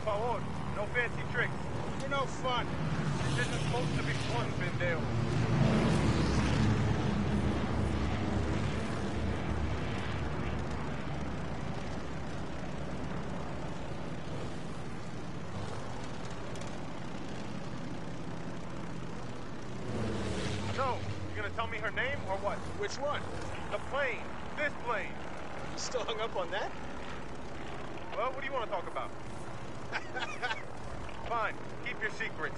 favor. No fancy tricks. You're no fun. This isn't supposed to be fun, Vendale. So, you gonna tell me her name or what? Which one? The plane. This plane. You still hung up on that? Well, what do you want to talk about? Fine. Keep your secrets.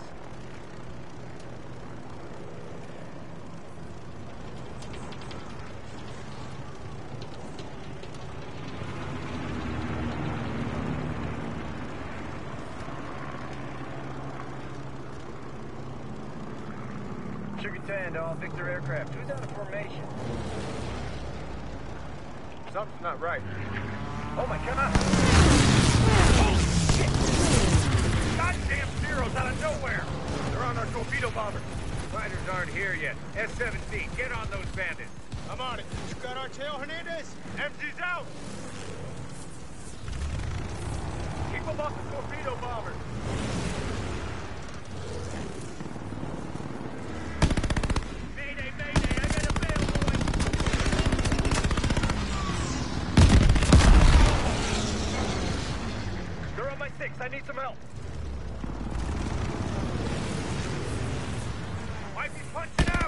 Sugar 10 to all Victor aircraft. Who's out of formation? Something's not right. Oh my god! Goddamn Zeros out of nowhere! They're on our torpedo bombers. Fighters aren't here yet. S-17, get on those bandits. I'm on it. You got our tail, Hernandez? MG's out! Keep them off the torpedo bombers. Mayday, mayday, I got a bail, boy! They're on my 6, I need some help. Might be punching out!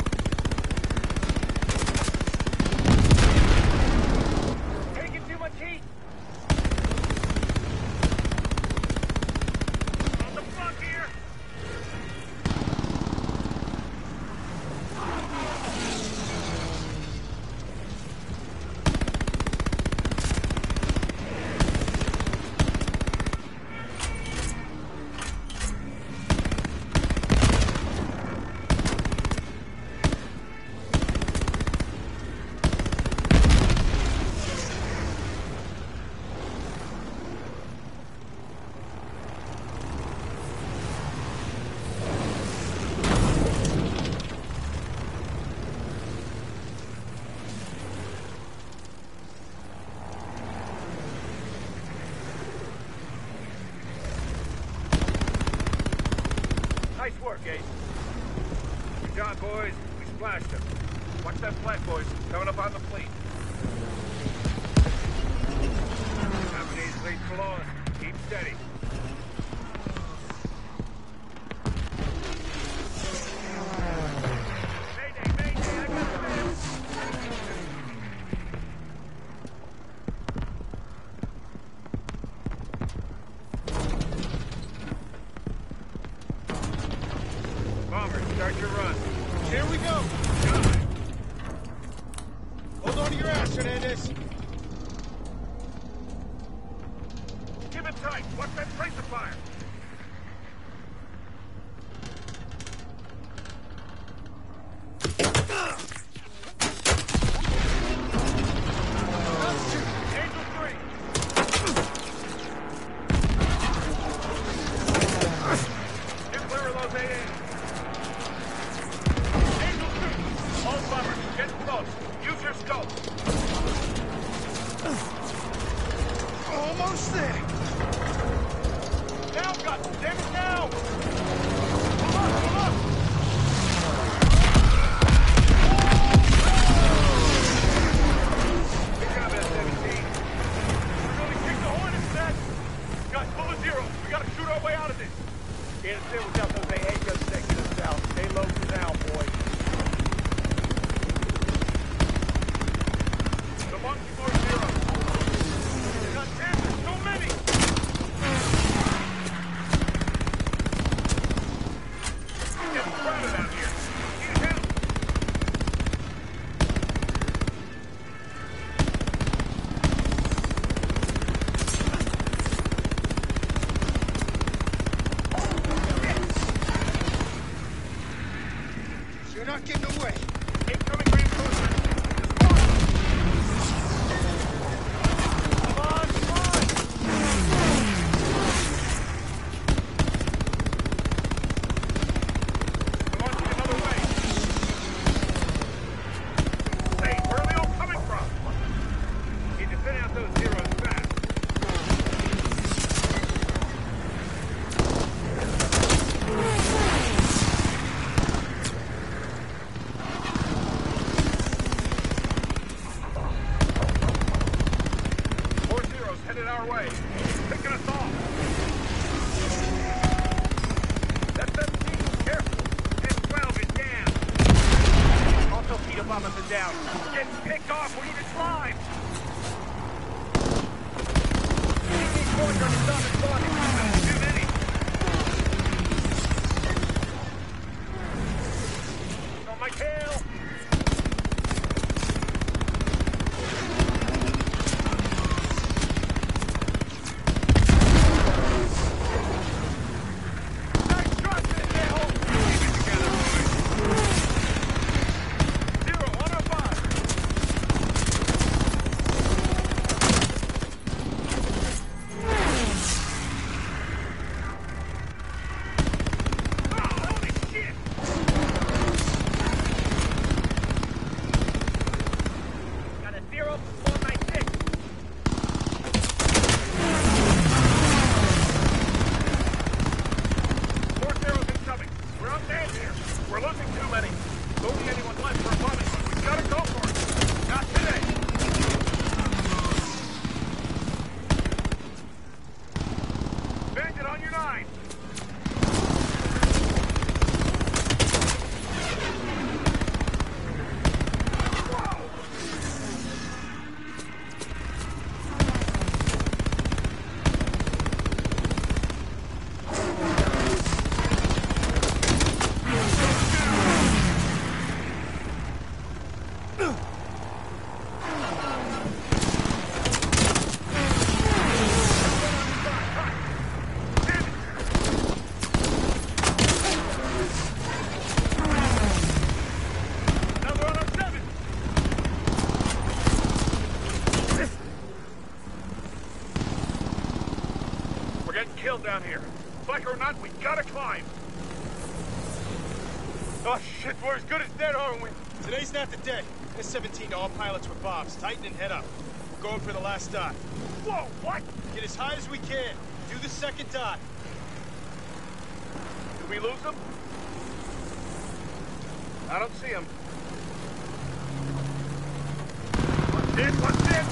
Taking too much heat! On the front here! Nice work, Ace. Good job, boys. We splashed them. Watch that flat, boys. Coming up on the fleet. Japanese fleet lost. Keep steady. Mayday, mayday, I got the man. Bombers, start your run. Here we go. God. Hold on to your ass, Hernandez. Keep it tight. Watch that tracer fire. Angel 3. Get clear of those 8 Angel 2. All bombers, get close. Use your scope. Almost there. Now, God damn it, now! Pull up, pull up! Good job, S-17. We really kicked the Hornets, Ned. Guys, full of zeros. We gotta shoot our way out of this. Can't sit without those AA guns taking us out. Stay low for now, boys. The monkey more zeros. God damn, there's so many! points on stop and spotting. Too many. On my tail! Nice shot, Zero, 105! Oh, holy shit! Got a 0-496. More zeros incoming. We're outmanned here. We're losing too many. Don't be anyone left for a bombing run. We gotta go for it. Not today. Bandit on your 9. Another on our 7. We're getting killed down here. Like or not, we gotta climb. Oh shit, we're as good as dead, aren't we? Today's not the day. S-17 to all pilots with bombs. Tighten and head up. We're going for the last dive. Whoa, what? Get as high as we can. Do the second dive. Did we lose them? I don't see them. What's it?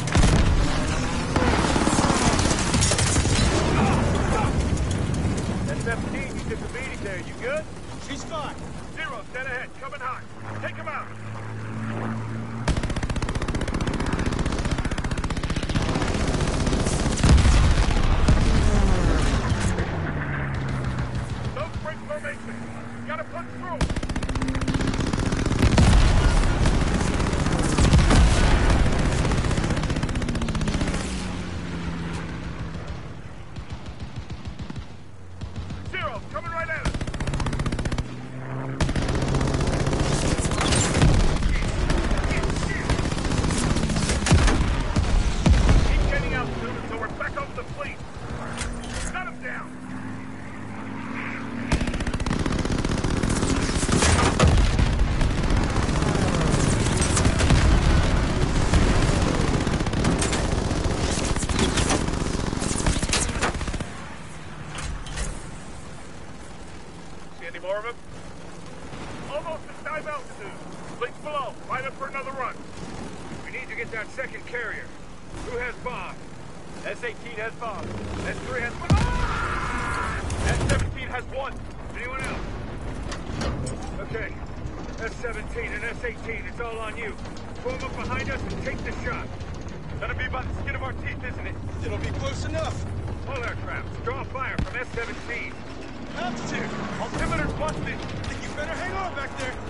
S-17, you took the beating there. You good? She's fine. Zero, dead ahead, coming hot. Take him out. Don't break formation. Gotta punch through. Zero, coming right at us. Keep getting out soon until we're back off the fleet. Cut him down. See any more of him? Almost at dive altitude. Fleet's below. Line up for another run. We need to get that second carrier. Who has bombs? S-18 has bombs. S-3 has bombs. S-17 has one. Anyone else? Okay. S-17 and S-18, it's all on you. Form up behind us and take the shot. That'll be about the skin of our teeth, isn't it? It'll be close enough. All aircraft, draw fire from S-17. Altitude. Altimeter's busted. Think you better hang on back there.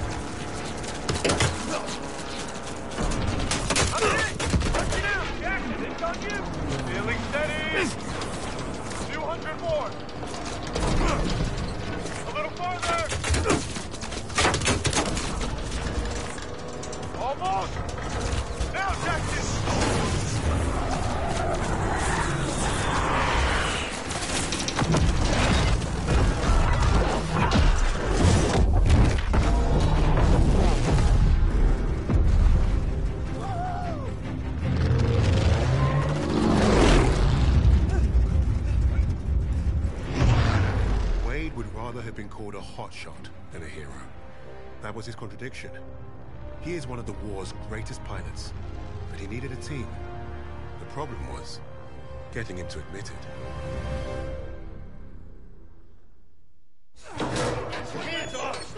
I'm in! Punch it out! Jackson, it's on you! Feeling steady! 200 more! A little farther! Almost! Now, Jackson! Have been called a hotshot than a hero. That was his contradiction. He is one of the war's greatest pilots, but he needed a team. The problem was getting him to admit it. Hands off!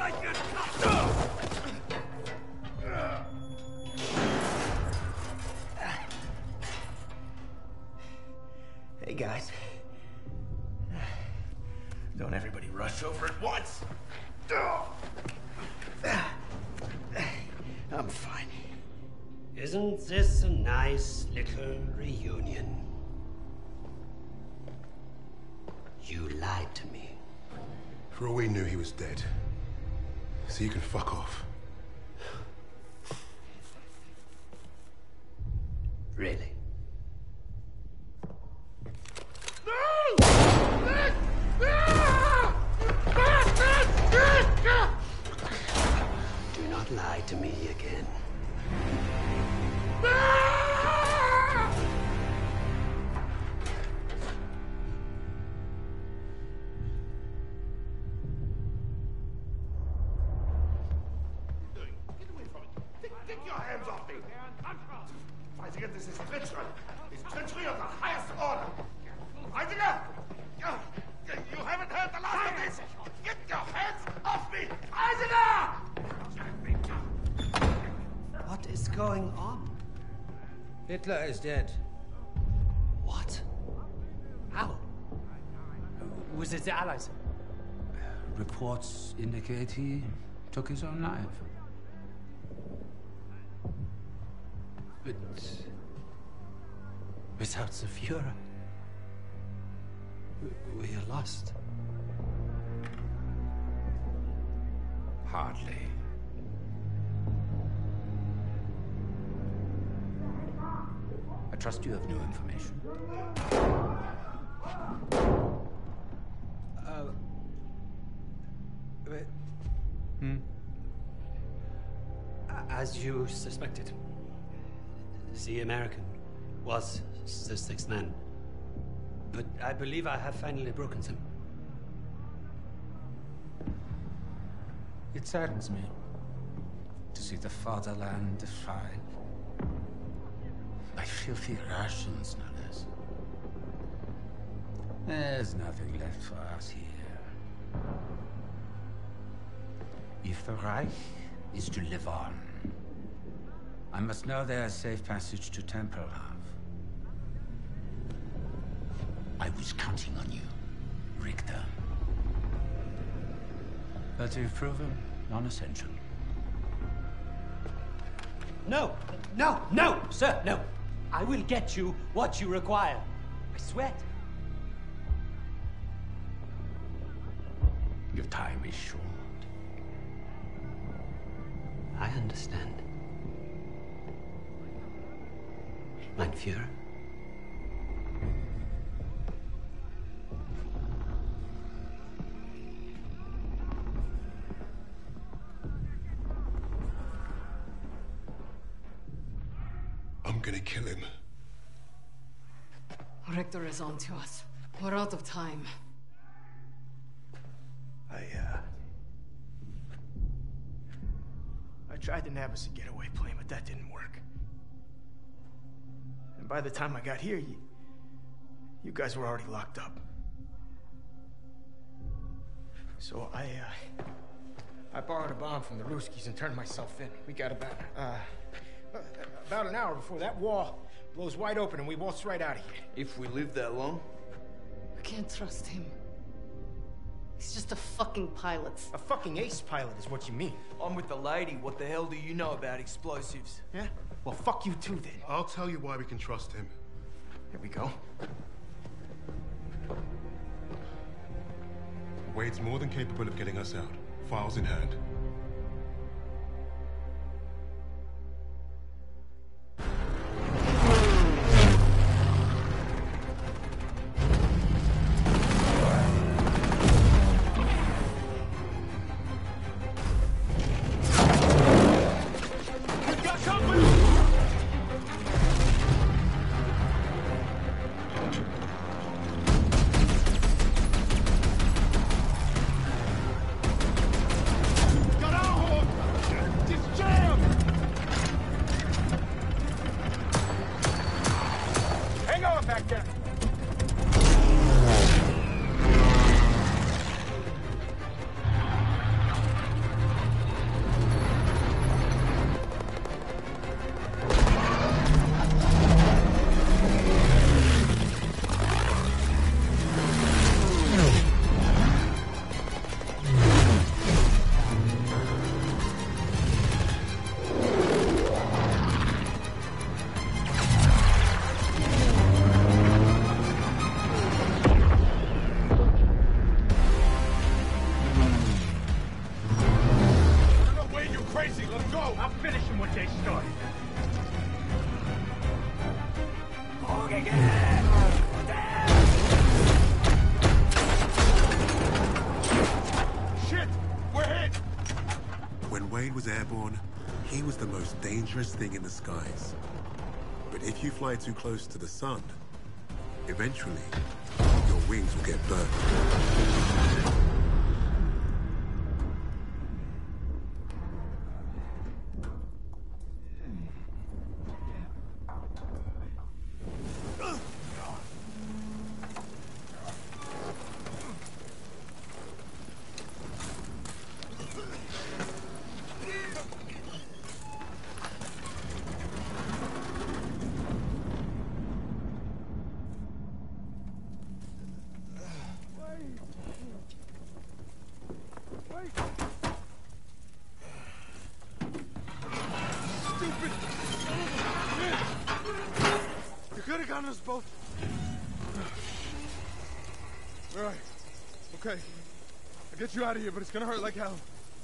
Hey guys. Don't everybody rush over at once. I'm fine. Isn't this a nice little reunion? You lied to me. For all we knew, he was dead. So you can fuck off. Really? Do not lie to me again. Get your hands off me! Weisiger, this is treachery. It's treachery of the highest order. Weisiger! You haven't heard the last of this! Get your hands off me! Weisiger! What is going on? Hitler is dead. What? How? Was it the Allies? Reports indicate he took his own life. But without the Führer, we are lost. Hardly. I trust you have new information. As you suspected, the American was the sixth man. But I believe I have finally broken them. It saddens me to see the fatherland defiled by filthy Russians, no less. There's nothing left for us here. If the Reich is to live on, I must know there's safe passage to Tempelhof. I was counting on you, Richter. But you've proven non-essential. No, sir, no. I will get you what you require. I swear. Your time is short. I understand. Mein Führer. I'm gonna kill him. Richter is on to us. We're out of time. I tried to nab us a getaway plane, but that didn't work. And by the time I got here, you guys were already locked up. So I borrowed a bomb from the Ruskies and turned myself in. We got about an hour before that wall blows wide open and we waltz right out of here. If we live that long? We can't trust him. He's just a fucking pilot. A fucking ace pilot is what you mean. I'm with the lady. What the hell do you know about explosives? Yeah? Well, fuck you too, then. I'll tell you why we can trust him. Here we go. Wade's more than capable of getting us out. Files in hand. Shit! We're hit! When Wade was airborne, he was the most dangerous thing in the skies. But if you fly too close to the sun, eventually, your wings will get burned. You could have gotten us both. All right. Okay. I'll get you out of here, but it's gonna hurt like hell.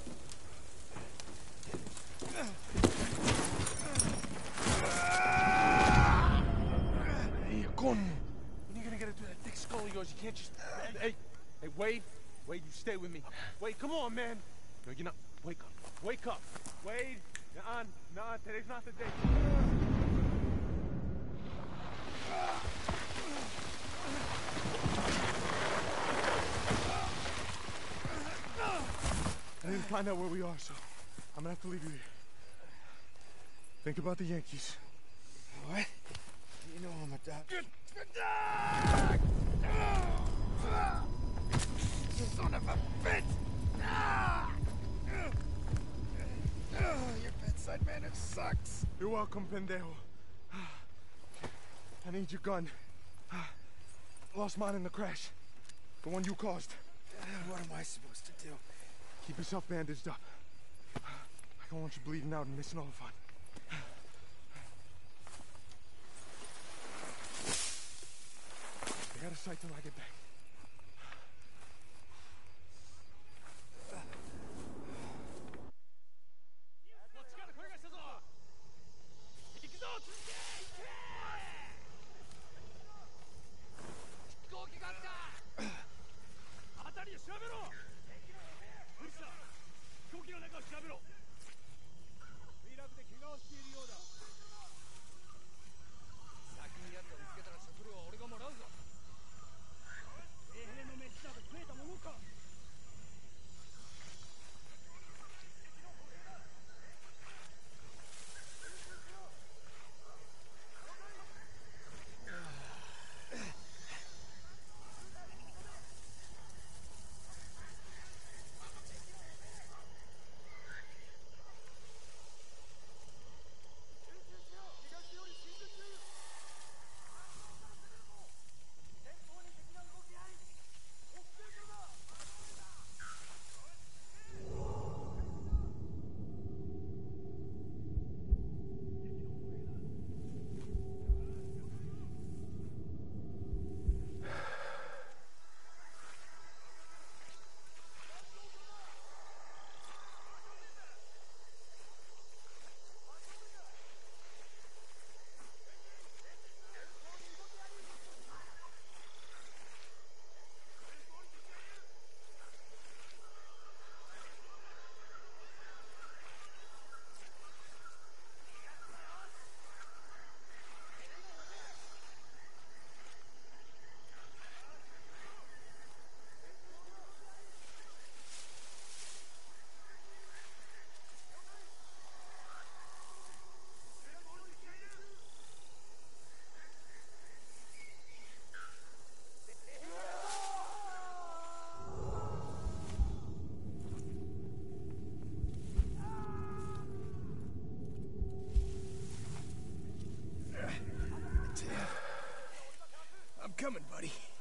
Hey, con. When are you gonna get it through that thick skull of yours? You can't just... Hey, Wade. Wade, you stay with me. Wade, come on, man. No, you're not. Wake up. Wake up. Wade. Nah, today's not the day. I need to find out where we are, so I'm gonna have to leave you here. Think about the Yankees. What? You know I'm a doctor. Son of a bitch! Your bedside manner sucks. You're welcome, pendejo. I need your gun. Lost mine in the crash. The one you caused. What am I supposed to do? Keep yourself bandaged up. I don't want you bleeding out and missing all the fun. I got a sight till I get back. I'm coming, buddy.